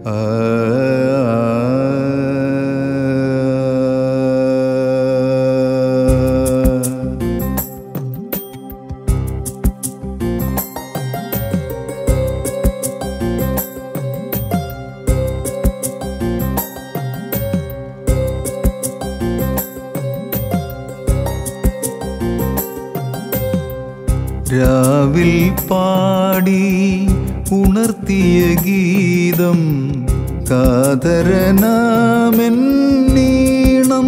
രാവിൽ പാടി ഉണർത്തിയ ഗീതം കാതരനാമെന്നീണം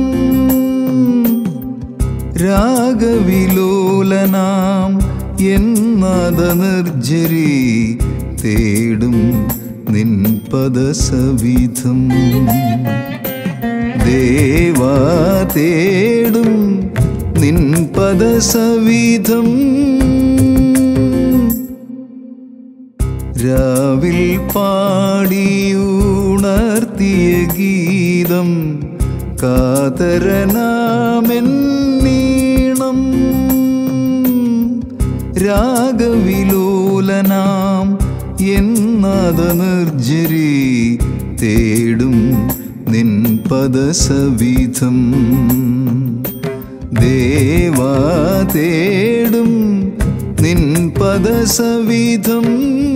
രാഗവിലോലനാം എന്നാദനിർജ്ജരി തേടും നിൻ പദസവിധം ദേവാ തേടും നിൻ പദസവിധം രാവിൽ പാടിയുണർത്തിയ ഗീതം കാതരനാമെന്നീണം രാഗവിലോലനാം എന്നാദനിർജ്ജരി തേടും നിൻ പദസവിധം ദേവാ തേടും നിൻ പദസവിധം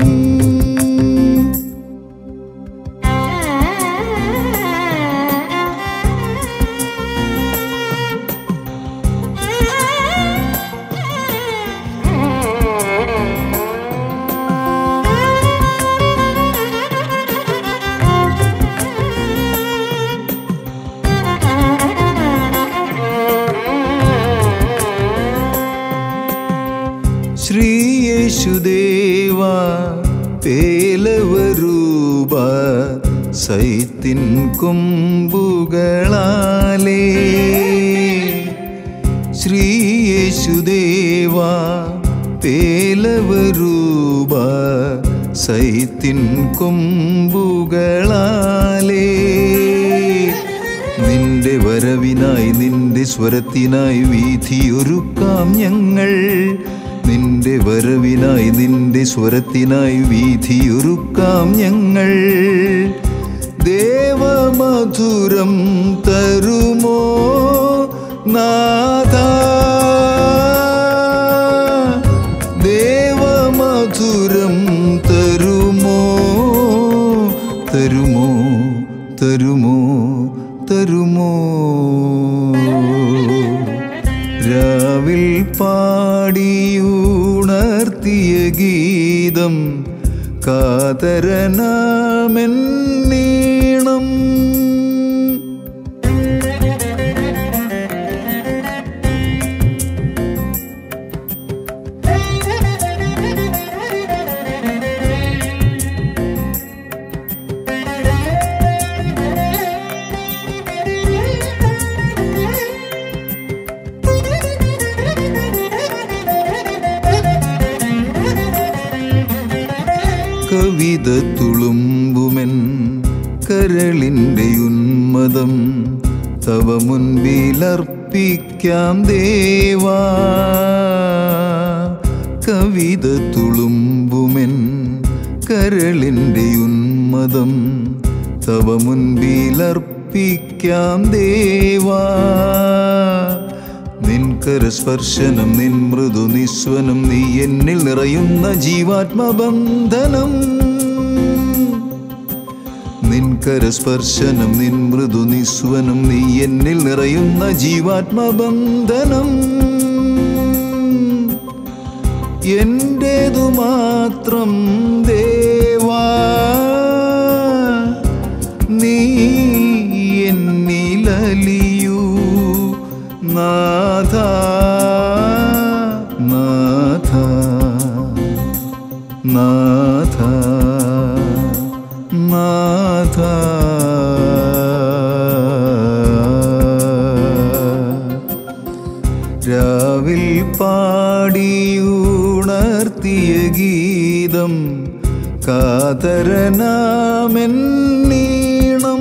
ശ്രീയേശുദേവാ പേലവരൂപ സൈത്തിൻ കൊമ്പുകളാലേ ശ്രീയേശുദേവാ പേലവരൂപ സൈത്തിൻ കൊമ്പുകളാലേ നിന്റെ വരവിനായി നിന്റെ സ്വരത്തിനായി വീഥിയൊരുക്കാം ഞങ്ങൾ നിന്റെ വരവിനായി നിന്റെ സ്വരത്തിനായി വീഥിയൊരുക്കാം ഞങ്ങൾ ദേവമധുരം തരുമോ നാഥ ദേവമധുരം തരുമോ തരുമോ തരുമോ തരുമോ രാവിൽ പാടിയുണർത്തിയ ഗീതം കാതരനാമെന്നീണം കവിത തുളുമ്പുമെൻ കരളിൻ്റെ ഉന്മദം തവ മുൻപിലർപ്പിക്കാം ദേവാ കവിത തുളുമ്പുമെൻ കരളിൻ്റെ ഉന്മദം തവ മുൻപിലർപ്പിക്കാം ദേവാ നിൻ കരസ്പർശനം നിൻ മൃദു നിസ്വനം നീ എന്നിൽ നിറയുന്ന ജീവാത്മബന്ധനം നിൻ കരസ്പർശനം നിൻ മൃദു നിസ്വനം നീ എന്നിൽ നിറയുന്ന ജീവാത്മബന്ധനം എന്റേതു മാത്രം ദേവാ നീ എന്നിലലിയൂ നാഥ നാഥ നാഥ നാഥ രാവിൽ പാടിയുണർത്തിയ ഗീതം കാതരനാമെന്നീണം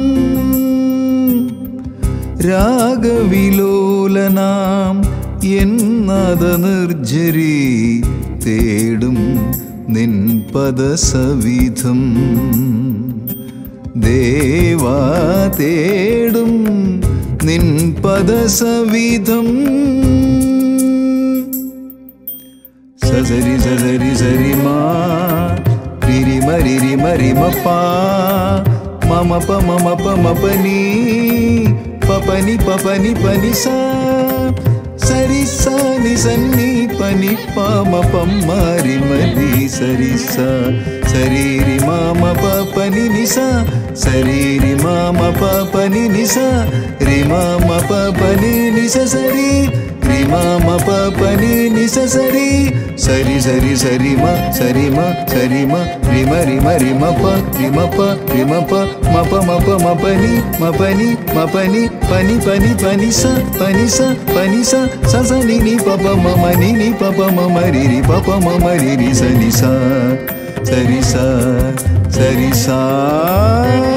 രാഗവിലോലനാം എന്നാദനിർജ്ജരി തേടും നിൻ പദസവിധം ദേവാ തേടും നിൻ പദസവിധം സസരി സസരി സരി മാ റിരി മരിരി മരി മപ്പാ മമ പ മമ പ മപനി പപനി പപനി പനി സാ സരി സാ നി സന്നി പനി പമ പമ്മരി മരി സരി സാ സരി രി മമ പപനി നി സാ സരി രി മമ പപനി നി സാ രി മമ പപനി നി സ സരി രി മമ പപനി നി സ സരി സരി സരി സരി മ സരി മ സരി മ രി മ രി മ രി മ പ രി മ പ രി മ പ മ പ മ പ മ പനി മ പനി മ പനി പനി പനി പനി സ പനി സ പനി സ സ സ നി നി പ പ മ മ നി നി പ പ മ മ രി രി പ പ മ മ രി രി സ നി സ സരി സ സരി സ